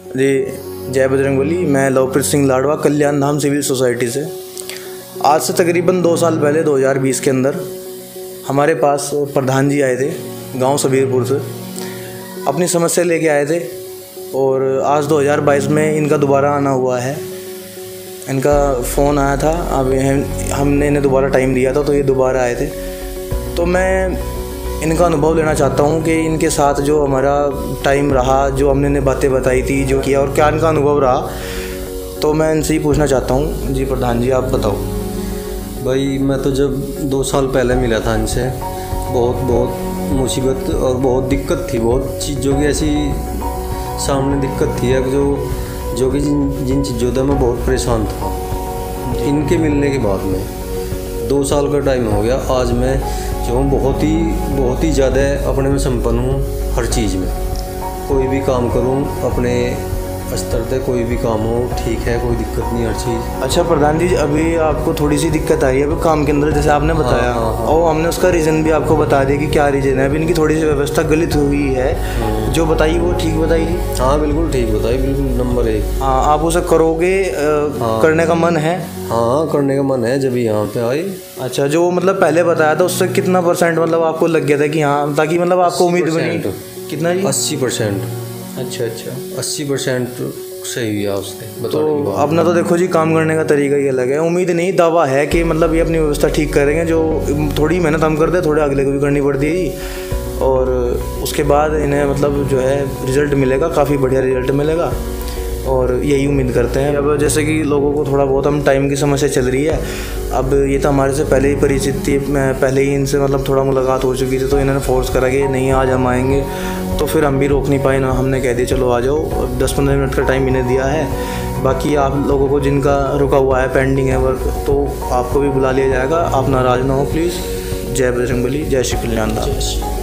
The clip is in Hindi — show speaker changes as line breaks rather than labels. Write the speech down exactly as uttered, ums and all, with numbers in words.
जी जय बजरंगबली। मैं लवप्रीत सिंह लाडवा, कल्याण धाम सिविल सोसाइटी से। आज से तकरीबन दो साल पहले दो हज़ार बीस के अंदर हमारे पास प्रधान जी आए थे गांव सबीरपुर से, अपनी समस्या लेके आए थे। और आज दो हज़ार बाईस में इनका दोबारा आना हुआ है। इनका फ़ोन आया था, अब हमने इन्हें दोबारा टाइम दिया था तो ये दोबारा आए थे। तो मैं इनका अनुभव लेना चाहता हूँ कि इनके साथ जो हमारा टाइम रहा, जो हमने इन्हें बातें बताई थी, जो किया, और क्या इनका अनुभव रहा, तो मैं इनसे ही पूछना चाहता हूँ। जी प्रधान जी, आप बताओ।
भाई मैं तो जब दो साल पहले मिला था इनसे, बहुत बहुत मुसीबत और बहुत दिक्कत थी। बहुत चीज़ों की ऐसी सामने दिक्कत थी जो जो कि जिन जिन चीज़ों से मैं बहुत परेशान था। इनके मिलने के बाद में दो साल का टाइम हो गया। आज मैं जो बहुत ही बहुत ही ज़्यादा अपने में संपन्न हूँ। हर चीज़ में कोई भी काम करूँ अपने स्तर से, कोई भी काम हो ठीक है, कोई दिक्कत नहीं, हर चीज़।
अच्छा प्रधान जी, अभी आपको थोड़ी सी दिक्कत आ रही है अभी काम के अंदर, जैसे आपने बताया। हाँ, हाँ, और हमने उसका रीज़न भी आपको बता दिया कि क्या रीज़न है। अभी इनकी थोड़ी सी व्यवस्था गलत हुई है, जो बताइए वो ठीक बताइए।
हाँ बिल्कुल ठीक बताइए, बिल्कुल नंबर एक।
हाँ, आप उसे करोगे, हाँ, करने का मन है?
हाँ करने का मन है, जब यहाँ पे आए।
अच्छा, जो मतलब पहले बताया था उससे कितना परसेंट मतलब आपको लग गया था कि हाँ, ताकि मतलब आपको उम्मीद बनी? कितना जी?
अस्सी परसेंट।
अच्छा अच्छा,
अस्सी परसेंट सही हुआ उसने।
तो अपना तो देखो जी, काम करने का तरीका ही अलग है। उम्मीद नहीं, दावा है कि मतलब ये अपनी व्यवस्था ठीक करेंगे। जो थोड़ी मेहनत हम करते हैं, थोड़े अगले को भी करनी पड़ती है, और उसके बाद इन्हें मतलब जो है रिज़ल्ट मिलेगा, काफ़ी बढ़िया रिज़ल्ट मिलेगा, और यही उम्मीद करते हैं। अब जैसे कि लोगों को थोड़ा बहुत हम टाइम की समस्या चल रही है। अब ये तो हमारे से पहले ही परिचित थी, मैं पहले ही इनसे मतलब थोड़ा मुलाकात हो चुकी थी, तो इन्होंने फोर्स करा कि नहीं आज हम आएंगे, तो फिर हम भी रोक नहीं पाए ना। हमने कह दिया चलो आ जाओ। दस पंद्रह मिनट का टाइम इन्हें दिया है। बाकी आप लोगों को जिनका रुका हुआ है, पेंडिंग है वर्क, तो आपको भी बुला लिया जाएगा। आप नाराज़ ना हो प्लीज़। जय बजरंगबली, जय श्री कल्याण धाम।